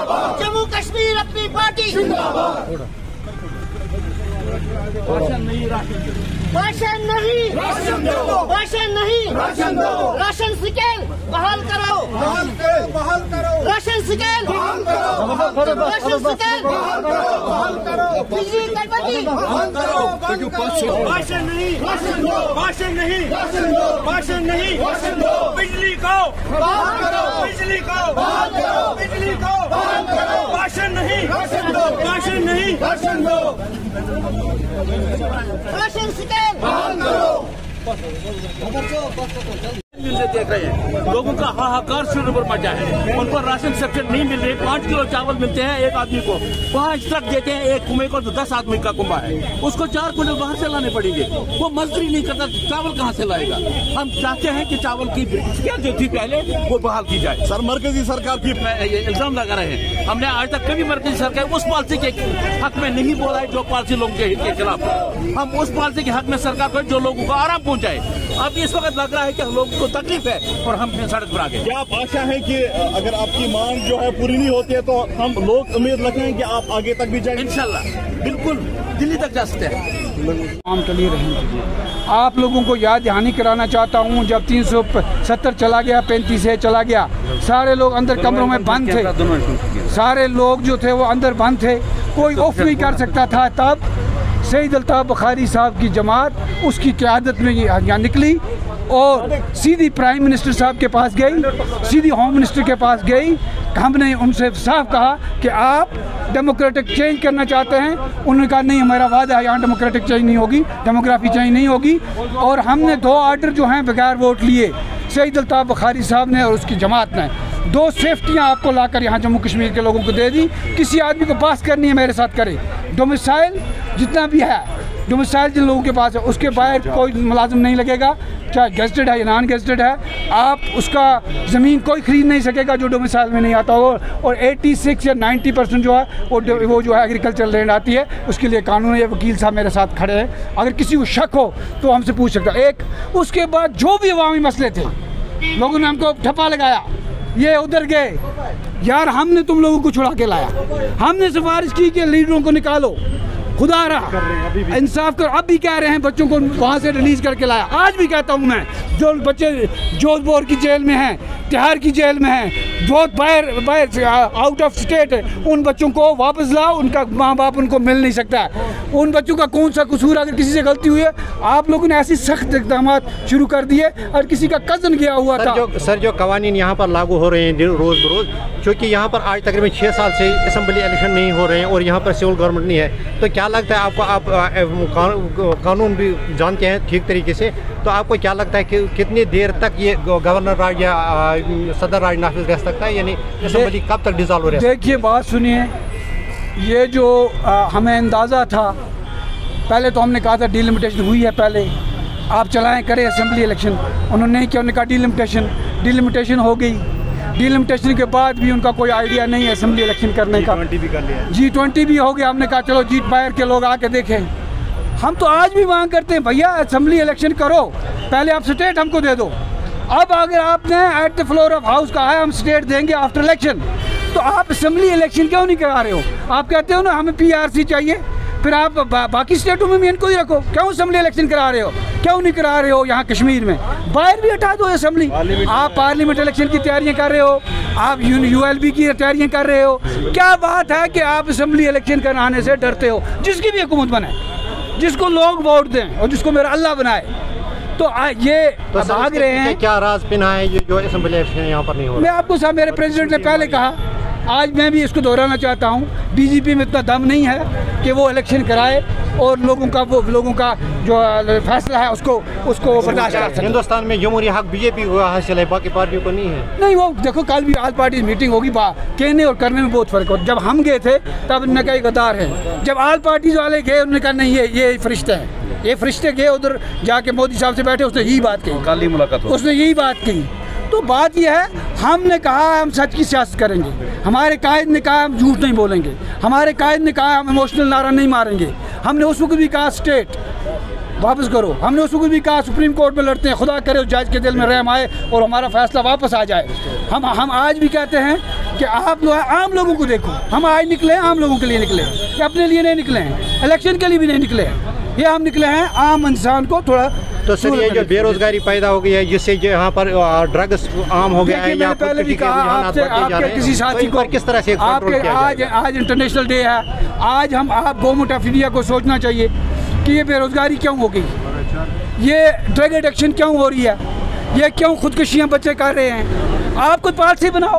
जम्मू कश्मीर अपनी पार्टी। भाषण नहीं, भाषण नहीं, राशन स्केल बहाल करो, राशन स्केल, राशन स्केल, बिजली कटौती, भाषण नहीं, भाषण नहीं, भाषण नहीं, बिजली को, बिजली को, बिजली को, भाषण नहीं, भाषण नहीं, राशन स्केल बहाल करो। देख रहे हैं लोगों का हाहाकार शुरू पर मचा है। उनको राशन सब्सिडी नहीं मिल रही। 5 किलो चावल मिलते हैं एक आदमी को, 5 ट्रक देते हैं एक कुएं को, तो 10 आदमी का कुंभा है, उसको 4 क्विंटल बाहर से लाने पड़ेंगे। वो मजदूरी नहीं करता, चावल कहाँ से लाएगा? हम चाहते हैं कि चावल की स्केल जो थी पहले वो बहाल की जाए। सर मरकजी सरकार की इल्जाम लगा रहे हैं। हमने आज तक कभी मरकजी सरकार उस पॉलिसी के हक में नहीं बोला है जो पॉलिसी लोगों के हित के खिलाफ। हम उस पॉलिसी के हक में सरकार को जो लोगों को आराम पहुंचाए। अब इस वक्त लग रहा है कि लोगों को तकलीफ है और हम सड़क पर आ गए। क्या आप आशा है कि अगर आपकी मांग जो है पूरी नहीं होती है तो हम लोग उम्मीद रखें कि आप आगे तक भी जाएंगे? इंशाल्लाह बिल्कुल दिल्ली तक जा सकते हैं। आप लोगों को याद दहानी कराना चाहता हूँ, जब 370 चला गया, 35 से चला गया, सारे लोग अंदर कमरों में बंद थे, सारे लोग जो थे वो अंदर बंद थे, कोई ऑफ नहीं कर सकता था। तब सईद अल्ताफ़ बुखारी साहब की जमात उसकी क़यादत में यहाँ निकली और सीधी प्राइम मिनिस्टर साहब के पास गई, सीधी होम मिनिस्टर के पास गई। हमने उनसे साफ कहा कि आप डेमोक्रेटिक चेंज करना चाहते हैं। उन्होंने कहा नहीं, हमारा वादा है यहाँ डेमोक्रेटिक चेंज नहीं होगी, डेमोग्राफी चेंज नहीं होगी। और हमने 2 आर्डर जो हैं बगैर वोट लिए सईद अल्ताफ़ बुखारी साहब ने और उसकी जमात ने 2 सेफ्टियाँ आपको लाकर यहाँ जम्मू कश्मीर के लोगों को दे दी। किसी आदमी को पास करनी है मेरे साथ करे। डोमिसाइल जितना भी है, डोमिसाइल जिन लोगों के पास है उसके बाहर कोई मुलाजिम नहीं लगेगा, चाहे गेस्टेड है या नॉन गेस्टेड है। आप उसका ज़मीन कोई ख़रीद नहीं सकेगा जो डोमिसाइल में नहीं आता हो। और 86 या 90% जो है वो जो है एग्रीकल्चर लैंड आती है, उसके लिए कानून है। वकील साहब मेरे साथ खड़े हैं, अगर किसी को शक हो तो हमसे पूछ सकता है। एक उसके बाद जो भी अवामी मसले थे, लोगों ने हमको ठप्पा लगाया, ये उधर गए। यार हमने तुम लोगों को छुड़ा के लाया, हमने सिफारिश की कि लीडरों को निकालो, खुदा रहा इंसाफ कर। अब भी कह रहे हैं बच्चों को वहाँ से रिलीज करके लाया। आज भी कहता हूँ मैं, जो बच्चे जोधपुर की जेल में हैं, तिहाड़ की जेल में हैं, बहुत बाहर आउट ऑफ स्टेट है, उन बच्चों को वापस लाओ। उनका माँ बाप उनको मिल नहीं सकता है। उन बच्चों का कौन सा कसूर? अगर किसी से गलती हुई है, आप लोगों ने ऐसी सख्त इक़दाम शुरू कर दिए। और किसी का कज़न गया हुआ था। सर जो कवानीन यहाँ पर लागू हो रहे हैं रोज़ बरोज़, क्योंकि यहाँ पर आज तकरीबन 6 साल से असम्बली इलेक्शन नहीं हो रहे हैं और यहाँ पर सिविल गवर्नमेंट नहीं है, तो क्या लगता है आपको? आप कानून भी जानते हैं ठीक तरीके से, तो आपको क्या लगता है कि कितनी देर तक ये गवर्नर राज या सदर राज नाफिज रह सकता है? यानी असम्बली कब तक डिसॉल्व हो रहा है? देखिए बात सुनिए, ये जो हमें अंदाज़ा था, पहले तो हमने कहा था डिलिमिटेशन हुई है, पहले आप चलाएं करें असम्बली इलेक्शन। उन्होंने नहीं किया, उन्होंने कहा डिलिमिटेशन हो गई। डिलिमिटेशन के बाद भी उनका कोई आइडिया नहीं है असम्बली इलेक्शन करने का। G20 भी कर लिया, G20 भी हो गया। हमने कहा चलो जीत बाहर के लोग आके देखें। हम तो आज भी मांग करते हैं, भैया असम्बली इलेक्शन करो, पहले आप स्टेट हमको दे दो। अब अगर आपने at the floor of house कहा है हम स्टेट देंगे आफ्टर इलेक्शन, तो आप असम्बली इलेक्शन क्यों नहीं करा रहे हो? आप कहते हो ना हमें PRC चाहिए, फिर आप बाकी स्टेटों में भी इनको ही रखो। क्यों असम्बली इलेक्शन करा रहे हो? क्यों नहीं करा रहे हो यहाँ कश्मीर में? बाहर भी हटा दो असम्बली। आप पार्लियामेंट इलेक्शन की तैयारियां कर रहे हो, आप ULB की तैयारियां कर रहे हो। क्या बात है कि आप असम्बली इलेक्शन कराने से डरते हो? जिसकी भी हुकूमत बने, जिसको लोग वोट दें और जिसको मेरा अल्लाह बनाए, तो ये भाग रहे हैं। क्या राज पिना है ये जो असम्बली इलेक्शन यहाँ पर नहीं हो रहा? मैं आपको साहब, मेरे प्रेसिडेंट ने पहले कहा, आज मैं भी इसको दोहराना चाहता हूँ, BJP में इतना दम नहीं है कि वो इलेक्शन कराए और लोगों का जो फैसला है उसको बर्दाश्त कर सके। हिंदुस्तान में जमहूरियत हक BJP को हासिल है, बाकी पार्टियों को नहीं है। नहीं, वो देखो कल भी ऑल पार्टी मीटिंग होगी, कहने और करने में बहुत फ़र्क हो। जब हम गए थे तब उन्होंने कहा गद्दार है, जब ऑल पार्टीज वाले गए उन्होंने कहा नहीं ये फरिश्ते हैं। ये फरिश्ते गए उधर जाके मोदी साहब से बैठे, उसने यही बात कही, कल ही मुलाकात, उसने यही बात कही। तो बात यह है, हमने कहा हम सच की सियासत करेंगे, हमारे कायद ने कहा हम झूठ नहीं बोलेंगे, हमारे कायद ने कहा हम इमोशनल नारा नहीं मारेंगे। हमने उस वक्त भी कहा स्टेट वापस करो, हमने उस वक्त भी कहा सुप्रीम कोर्ट में लड़ते हैं, खुदा करे उस जज के दिल में रहम आए और हमारा फैसला वापस आ जाए। हम आज भी कहते हैं कि आप लोग आम लोगों को देखो, हम आज निकले आम लोगों के लिए निकले, कि अपने लिए नहीं निकले हैं, इलेक्शन के लिए भी नहीं निकले हैं, ये हम निकले हैं आम इंसान को थोड़ा। तो सर ये जो बेरोजगारी पैदा हो गई है जिससे जो यहाँ पर ड्रग्स आम हो गया है, या पहले भी कहा आपके किसी साथी को किस तरह से आज इंटरनेशनल डे है, आज आप गवर्नमेंट ऑफ इंडिया को सोचना चाहिए कि ये बेरोजगारी क्यों हो गई, ये ड्रग एडिक्शन क्यों हो रही है, ये क्यों खुदकुशियाँ बच्चे कर रहे हैं। आप कोई पॉलिसी बनाओ,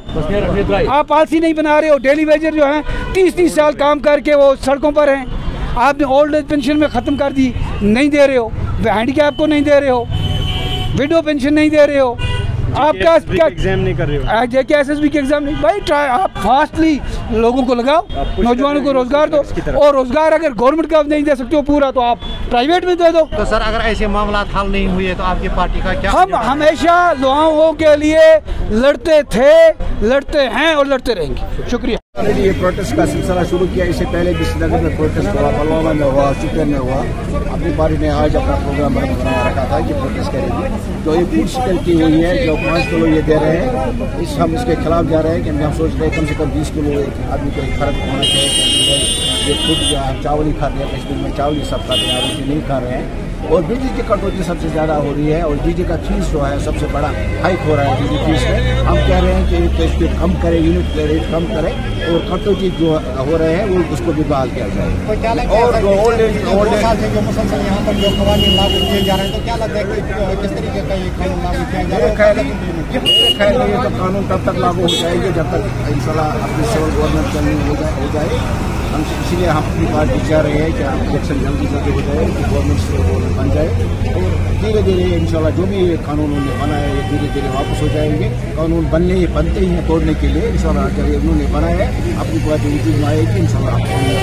आप पॉलिसी नहीं बना रहे हो। डेली वेजर जो हैं 30-30 साल काम करके वो सड़कों पर हैं, आपने ओल्ड एज पेंशन में ख़त्म कर दी, नहीं दे रहे हो, हैंडीकैप को नहीं दे रहे हो, विडो पेंशन नहीं दे रहे हो, आप क्या एग्जाम नहीं कर रहे हो, देखिए SSB के एग्जाम नहीं भाई, ट्राई आप फास्टली लोगों को लगाओ, नौजवानों को रोजगार दो, और रोजगार अगर गवर्नमेंट का नहीं दे सकते हो पूरा तो आप प्राइवेट में दे दो। तो सर अगर ऐसे मामला हल नहीं हुए तो आपकी पार्टी का क्या? हम हमेशा लोगों के लिए लड़ते थे, लड़ते हैं और लड़ते रहेंगे। शुक्रिया। ये प्रोटेस्ट का सिलसिला शुरू किया, इससे पहले भी श्रीनगर में प्रोटेस्ट हुआ, पुलवामा में हुआ, शुपियन में हुआ। अपनी पार्टी ने आज अपना प्रोग्राम बना रखा था कि प्रोटेस्ट करेंगे। तो ये फूड सिक्योरिटी हुई है जो 5 किलो ये दे रहे हैं, हम इसके खिलाफ जा रहे हैं कि हम सोच रहे हैं कम से कम 20 किलो एक आदमी को फर्क होना चाहिए। ये फूड चावल ही खाते हैं, कश्मीर में चावल ही सब खाते हैं, रोटी नहीं खा रहे हैं। और बिजली की कटौती सबसे ज़्यादा हो रही है, और बिजली का फीस जो है सबसे बड़ा हाइक हो रहा है बिजली फीस में। हम कह रहे हैं कि इसको कम करें, यूनिट रेट कम करें, और कटौती जो हो रहे हैं वो उसको भी बहाल किया जाए। और ओल्ड एज जो मुसलसल यहाँ पर जो कानून लागू किए जा रहे हैं, तो क्या लगता है कि किस तरीके का ये कानून लागू किया जा रहा है? मेरे ख्याल में ये तो कानून तब तक लागू हो जाएंगे जब तक इंशाल्लाह अपनी सिविल गवर्नमेंट चलनी हो जाए। हम इसीलिए हम अपनी पार्टी चाह रहे हैं कि इलेक्शन जल्दी हो जाए, कि गवर्नमेंट बन जाए, और धीरे धीरे इंशाल्लाह जो भी कानून उन्होंने बनाया है धीरे धीरे वापस हो जाएंगे। कानून बनते ही हैं तोड़ने के लिए, इंशाल्लाह जब उन्होंने बनाया है अपनी पार्टी वजूद में आएगी इंशाल्लाह।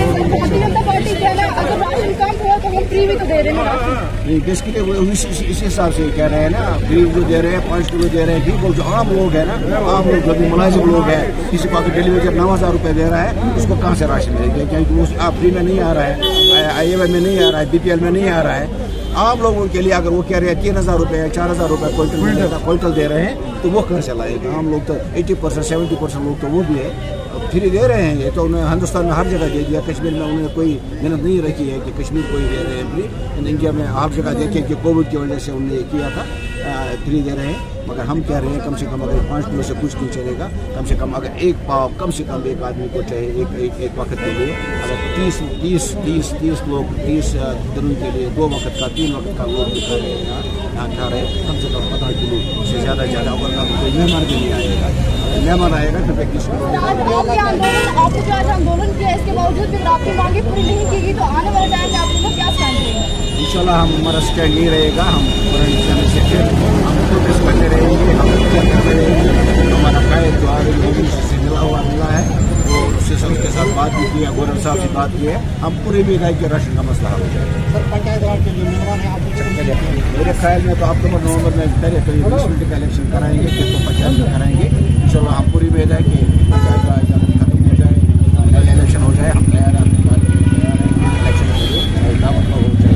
बेसिकली वो इस हिसाब से कह रहे हैं ना, फ्री जो दे रहे हैं 5 किलो दे रहे हैं, ठीक। जो आम लोग है ना, आम लोग जो भी मुलाजिम लोग हैं, किसी को अगर डेलीवरी जब 9,000 रुपये दे रहा है उसको कहाँ से राशन मिलेगी, क्योंकि वो आप फ्री में नहीं आ रहा है, IAY में नहीं आ रहा है, BPL में नहीं आ रहा है। आम लोगों के लिए अगर वो कह रहे हैं 3,000 रुपये 4,000 रुपये क्विंटल दे रहे हैं, तो वो कहाँ से लाएगा। आम लोग तो 80% 70% लोग तो वो भी है फ्री दे रहे हैं। ये तो उन्हें हिंदुस्तान में हर जगह दे दिया, कश्मीर में उन्होंने कोई मेहनत नहीं रखी है कि कश्मीर को ही दे रहे हैं फ्री। इंडिया में हर जगह देखें कि कोविड की वजह से उन्होंने ये किया था, फ्री दे रहे हैं। मगर हम कह रहे हैं कम से कम अगर 5 किलो से कुछ नहीं चलेगा, कम से कम अगर एक पाव कम से कम एक आदमी को चाहिए एक वक्त के लिए। अगर 30 लोग 30 दिनों के लिए 2 वक्त का 3 वक्त का लोग दिखा रहे हैं यहाँ खा रहे हैं, कम से कम 15 किलो से ज़्यादा अगर कोई मेहमान भी नहीं आएगा, मेहमान आएगा तो 25 किलो। आपको जो आज आंदोलन किया इसके बावजूद भी आपकी मांगे पूरी नहीं की गई, तो आने वाले टाइम में आप लोग क्या स्टैंड लेंगे? इंशाल्लाह हमारा स्टैंड नहीं रहेगा, हम प्रोटेस्ट करते रहेंगे, हम करते रहेंगे। हमारा कायद जो आगे से मिला है, वो उससे उसके साथ बात भी की है, गवर्नर साहब से बात की है। हम पूरी भी राय के राशन का मसला हो जाएगा। सर पंचायत राज के जो मेहमान है मेरे ख्याल में तो अक्टूबर नवंबर में पहले करीब 20 मिनट का इलेक्शन कराएंगे, फिर तो पंचायत में कराएंगे। इंशाल्लाह हम पूरी उम्मीद है कि पंचायत राज खत्म हो जाए, इलेक्शन हो जाए। हम तैयार हैं, अपनी पार्टी तैयार है इलेक्शन के लिए, दावत हो जाए,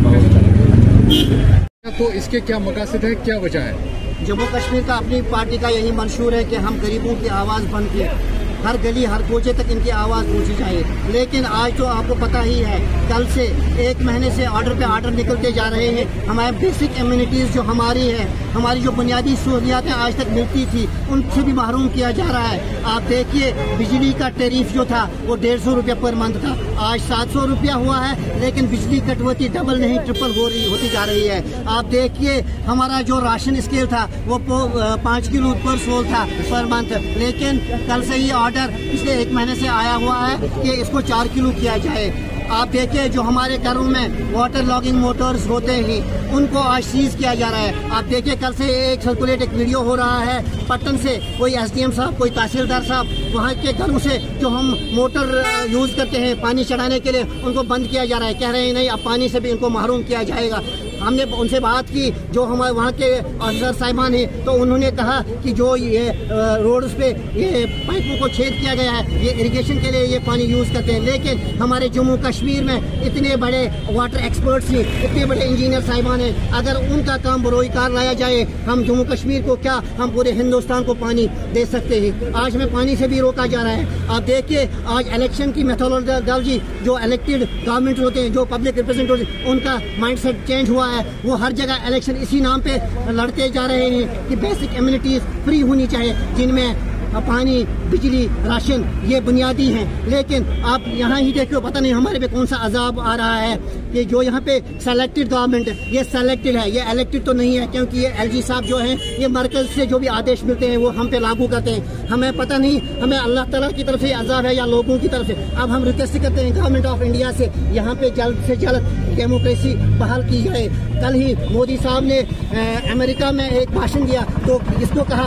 तो इसके क्या मकासद है, क्या वजह है? जम्मू कश्मीर का अपनी पार्टी का यही मंशूर है कि हम गरीबों की आवाज़ बन के हर गली हर कोचे तक इनकी आवाज़ पहुंची जाए। लेकिन आज तो आपको पता ही है, कल से 1 महीने से ऑर्डर पे ऑर्डर निकलते जा रहे हैं। हमारे बेसिक एम्यूनिटीज़ जो हमारी है, हमारी जो बुनियादी सहूलियातें आज तक मिलती थी, उनसे भी महरूम किया जा रहा है। आप देखिए बिजली का टैरिफ जो था वो 150 रुपये पर मंथ था, आज 700 रुपया हुआ है। लेकिन बिजली कटौती डबल नहीं ट्रिपल होती जा रही है। आप देखिए हमारा जो राशन स्केल था वो 5 किलो पर सोल था पर मंथ, लेकिन कल से ही पिछले 1 महीने से आया हुआ है कि इसको 4 किलो किया जाए। आप देखिए जो हमारे घरों में वाटर लॉगिंग मोटर्स होते ही उनको आज सीज किया जा रहा है। आप देखिए कल से एक वीडियो हो रहा है पट्टन से, कोई SDM साहब, कोई तहसीलदार साहब, वहाँ के घरों से जो हम मोटर यूज़ करते हैं पानी चढ़ाने के लिए, उनको बंद किया जा रहा है। कह रहे हैं नहीं, अब पानी से भी इनको महरूम किया जाएगा। हमने उनसे बात की, जो हमारे वहाँ के ऑफिसर साहिबान हैं, तो उन्होंने कहा कि जो ये रोड पे ये पाइपों को छेद किया गया है, ये इरिगेशन के लिए ये पानी यूज़ करते हैं। लेकिन हमारे जम्मू कश्मीर में इतने बड़े वाटर एक्सपर्ट्स हैं, इतने बड़े इंजीनियर साहिबान हैं, अगर उनका काम बरोईकार लाया जाए, हम जम्मू कश्मीर को क्या, हम पूरे हिंदुस्तान को पानी दे सकते हैं। आज हमें पानी से भी रोका जा रहा है। आप देखिए आज इलेक्शन की मेथोडोलॉजी, जो इलेक्टेड गवर्नमेंट होते हैं, जो पब्लिक रिप्रेजेंटेटिव, उनका माइंडसेट चेंज हुआ है। वो हर जगह इलेक्शन इसी नाम पे लड़ते जा रहे हैं कि बेसिक एमिनिटीज फ्री होनी चाहिए, जिनमें पानी, बिजली, राशन ये बुनियादी हैं। लेकिन आप यहाँ ही देखो, पता नहीं हमारे पे कौन सा अजाब आ रहा है कि जो यहाँ पे सेलेक्टेड गवर्नमेंट है, ये सेलेक्टेड है, ये इलेक्टेड तो नहीं है, क्योंकि ये एलजी साहब जो हैं, ये मरकज से जो भी आदेश मिलते हैं वो हम पे लागू करते हैं। हमें पता नहीं, हमें अल्लाह ताला की तरफ से अजाब है या लोगों की तरफ से। अब हम रिक्वेस्ट करते हैं गवर्नमेंट ऑफ इंडिया से, यहाँ पे जल्द से जल्द डेमोक्रेसी बहाल की जाए। कल ही मोदी साहब ने अमेरिका में एक भाषण दिया, तो इसको कहा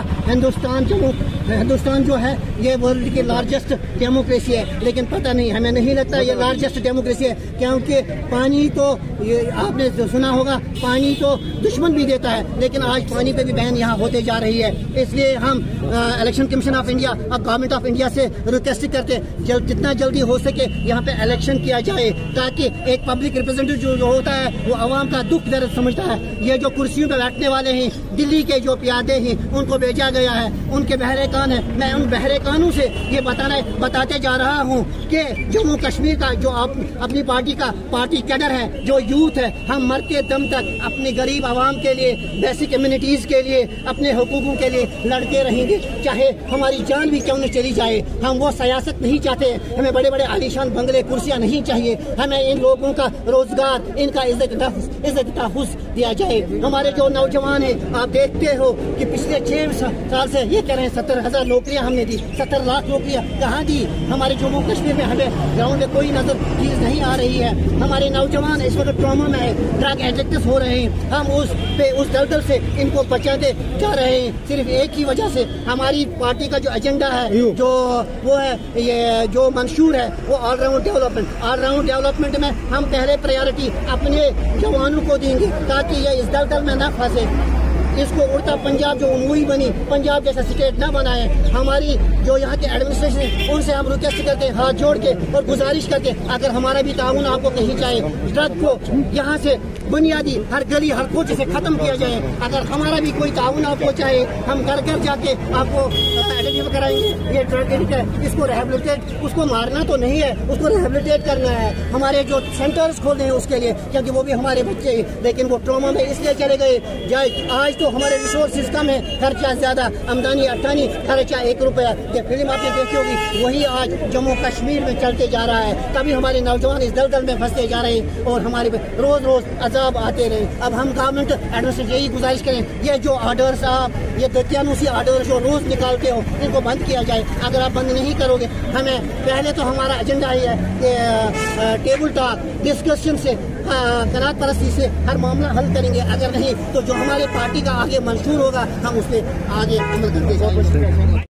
हिंदुस्तान जो है ये वर्ल्ड की लार्जेस्ट डेमोक्रेसी है। लेकिन पता नहीं, हमें नहीं लगता ये लार्जेस्ट डेमोक्रेसी है, क्योंकि पानी तो ये आपने सुना होगा, पानी तो दुश्मन भी देता है, लेकिन आज पानी पे भी बैन यहाँ होते जा रही है। इसलिए हम इलेक्शन कमीशन ऑफ इंडिया और गवर्नमेंट ऑफ इंडिया से रिक्वेस्ट करते हैं, जितना जल्दी हो सके यहाँ पे इलेक्शन किया जाए, ताकि एक पब्लिक रिप्रेजेंटेटिव जो होता है वो आवाम का दुख दर्द समझता है। ये जो कुर्सियों पे बैठने वाले हैं, दिल्ली के जो पियादे हैं, उनको भेजा गया है, उनके बहरे कान है। मैं उन बहरे कानों से ये बताते जा रहा हूँ कि जम्मू कश्मीर का जो अपनी पार्टी कैडर है, जो यूथ है, हम मरते दम तक अपने गरीब आवाम के लिए, बेसिक कम्युनिटीज के लिए, अपने हुकूकों के लिए लड़ते रहेंगे, चाहे हमारी जान भी क्यों न चली जाए। हम वो सियासत नहीं चाहते, हमें बड़े बड़े आलीशान बंगले, कुर्सियाँ नहीं चाहिए। हमें इन लोगों का रोजगार, इनका इज्जत तहफ़्फ़ुज़ दिया जाए। हमारे जो नौजवान हैं, आप देखते हो कि पिछले 6 साल से ये कह रहे हैं 70,000 नौकरियां हमने दी, 70 लाख नौकरियां कहाँ दी? हमारे जम्मू कश्मीर में हमें ग्राउंड में कोई नजर चीज नहीं आ रही है। हमारे नौजवान इस वक्त ट्रॉमा में है, ड्रग एडिक्ट हो रहे हैं। हम उस दलदल से इनको बचाते जा रहे हैं, सिर्फ एक ही वजह से। हमारी पार्टी का जो एजेंडा है, जो वो है, ये जो मंशूर है, वो ऑलराउंड डेवलपमेंट में हम पहले प्रायोरिटी अपने जवानों को देंगे, ताकि ये इस दलदल में न फंसे। इसको उड़ता पंजाब जो मूवी बनी, पंजाब जैसा स्टेट न बनाए। हमारी जो यहाँ के एडमिनिस्ट्रेशन है, उनसे हम रिक्वेस्ट करते हैं, हाथ जोड़ के और गुजारिश करते हैं, अगर हमारा भी ताउन आपको कहीं चाहिए, ड्रग को यहाँ से बुनियादी हर गली हर कोचे से खत्म किया जाए। अगर हमारा भी कोई ताउन आपको चाहे, हम घर घर जाके आपको आइडेंटिफाई कराएंगे, ये ड्रग एडिक्ट है, इसको रिहेबिलिटेट, उसको मारना तो नहीं है, उसको रिहेबिलिटेट करना है। हमारे जो सेंटर्स खोलने हैं उसके लिए, क्योंकि वो भी हमारे बच्चे हैं, लेकिन वो ट्रॉमा में इसलिए चले गए। आज तो हमारे रिसोर्सेज कम है, खर्चा ज्यादा, आमदनी 28, खर्चा 1 रुपया। ये फिल्म आपने देखी होगी, वही आज जम्मू कश्मीर में चलते जा रहा है। तभी हमारे नौजवान इस दलदल में फंसते जा रहे हैं और हमारे रोज रोज अजाब आते रहे। अब हम गवर्नमेंट एडमिनिस्ट्रेशन यही गुजारिश करें, ये जो ऑर्डर्स आप, ये दत्यानुसी ऑर्डर जो रोज निकालते हो, इनको बंद किया जाए। अगर आप बंद नहीं करोगे, हमें पहले तो हमारा एजेंडा ही है कि टेबल टॉक डिस्कशन से, कनात परस्ती से हर मामला हल करेंगे। अगर नहीं तो जो हमारे पार्टी का आगे मंशूर होगा, हम उस पर आगे अमल करते जाएंगे।